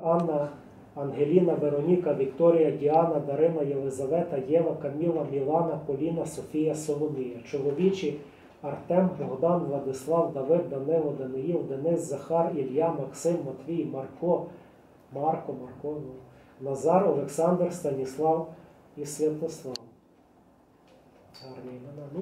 Анна, Ангеліна, Вероніка, Вікторія, Діана, Дарина, Єлизавета, Єва, Каміла, Мілана, Поліна, Софія, Соломія. Чоловічі Артем, Богдан, Владислав, Давид, Данило, Даниїл, Денис, Захар, Ілля, Максим, Матвій, Марко, Назар, Олександр, Станіслав і Святослав.